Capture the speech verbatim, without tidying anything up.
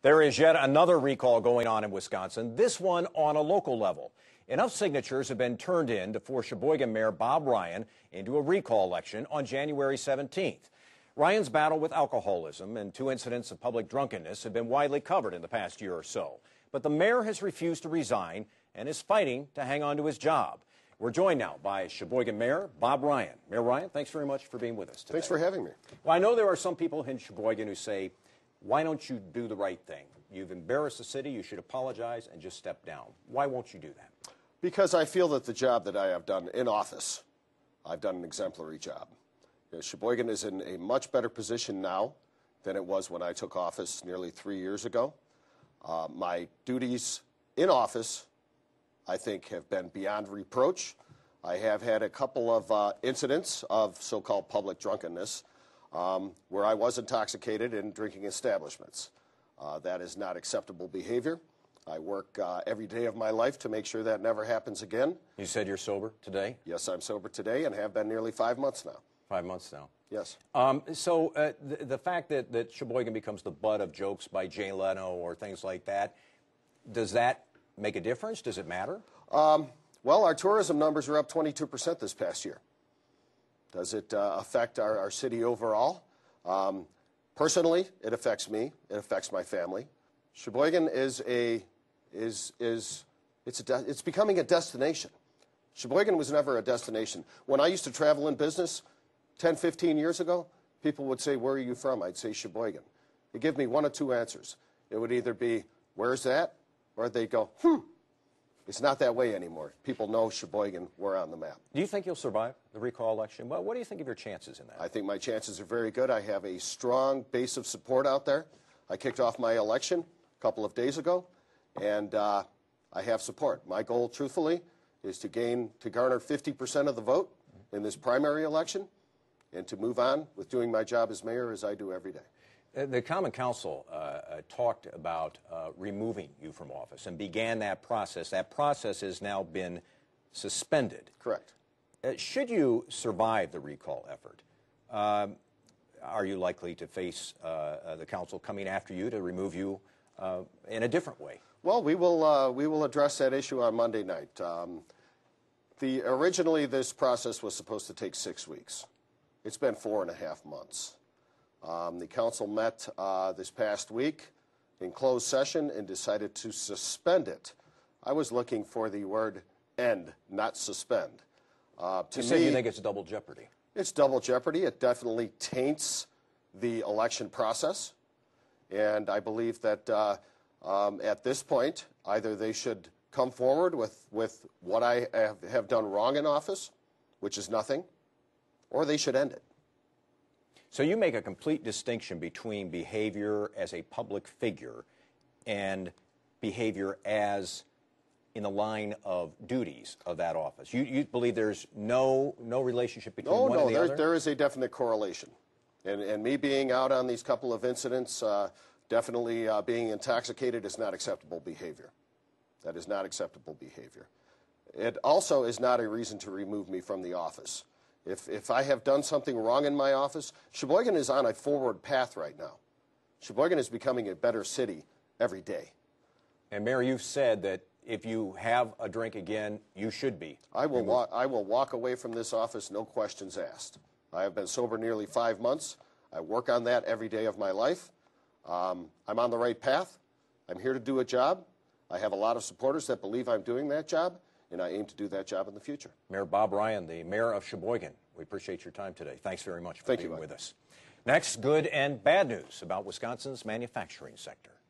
There is yet another recall going on in Wisconsin, this one on a local level. Enough signatures have been turned in to force Sheboygan Mayor Bob Ryan into a recall election on January seventeenth. Ryan's battle with alcoholism and two incidents of public drunkenness have been widely covered in the past year or so. But the mayor has refused to resign and is fighting to hang on to his job. We're joined now by Sheboygan Mayor Bob Ryan. Mayor Ryan, thanks very much for being with us today. Thanks for having me. Well, I know there are some people in Sheboygan who say, why don't you do the right thing? You've embarrassed the city, you should apologize and just step down. Why won't you do that? Because I feel that the job that I have done in office, I've done an exemplary job. You know, Sheboygan is in a much better position now than it was when I took office nearly three years ago. Uh, my duties in office, I think, have been beyond reproach. I have had a couple of uh, incidents of so-called public drunkenness um, where I was intoxicated in drinking establishments. Uh, that is not acceptable behavior. I work uh, every day of my life to make sure that never happens again. You said you're sober today? Yes, I'm sober today and have been nearly five months now. Five months now. Yes. Um, so uh, the, the fact that, that Sheboygan becomes the butt of jokes by Jay Leno or things like that, does that make a difference? Does it matter? Um, well, our tourism numbers are up twenty-two percent this past year. Does it uh, affect our, our city overall? Um, personally, it affects me. It affects my family. Sheboygan is a is is it's a de it's becoming a destination. Sheboygan was never a destination. When I used to travel in business ten, fifteen years ago, people would say, "Where are you from?" I'd say Sheboygan. They give me one of two answers. It would either be, "Where's that?" or they'd go, "Hmm." It's not that way anymore. People know Sheboygan, we're on the map. Do you think you'll survive the recall election? Well, what do you think of your chances in that? I think my chances are very good. I have a strong base of support out there. I kicked off my election a couple of days ago, and uh, I have support. My goal, truthfully, is to gain, to garner fifty percent of the vote in this primary election and to move on with doing my job as mayor as I do every day. The Common Council uh, uh, talked about uh, removing you from office and began that process. That process has now been suspended. Correct. Uh, should you survive the recall effort, um, are you likely to face uh, uh, the council coming after you to remove you uh, in a different way? Well, we will, uh, we will address that issue on Monday night. Um, the, originally, this process was supposed to take six weeks. It's been four and a half months. Um, the council met uh, this past week in closed session and decided to suspend it. I was looking for the word end, not suspend. Uh, to you say me, you think it's double jeopardy. It's double jeopardy. It definitely taints the election process. And I believe that uh, um, at this point, either they should come forward with, with what I have, have done wrong in office, which is nothing, or they should end it. So you make a complete distinction between behavior as a public figure and behavior as in the line of duties of that office. You, you believe there's no, no relationship between no, one no, and the there, other? there is a definite correlation. And, and me being out on these couple of incidents, uh, definitely uh, being intoxicated is not acceptable behavior. That is not acceptable behavior. It also is not a reason to remove me from the office. If, if I have done something wrong in my office, Sheboygan is on a forward path right now. Sheboygan is becoming a better city every day. And Mayor, you've said that if you have a drink again, you should be. I will, walk, I will walk away from this office, no questions asked. I have been sober nearly five months. I work on that every day of my life. Um, I'm on the right path. I'm here to do a job. I have a lot of supporters that believe I'm doing that job, and I aim to do that job in the future. Mayor Bob Ryan, the mayor of Sheboygan, we appreciate your time today. Thanks very much for Thank being you, with us. Next, good and bad news about Wisconsin's manufacturing sector.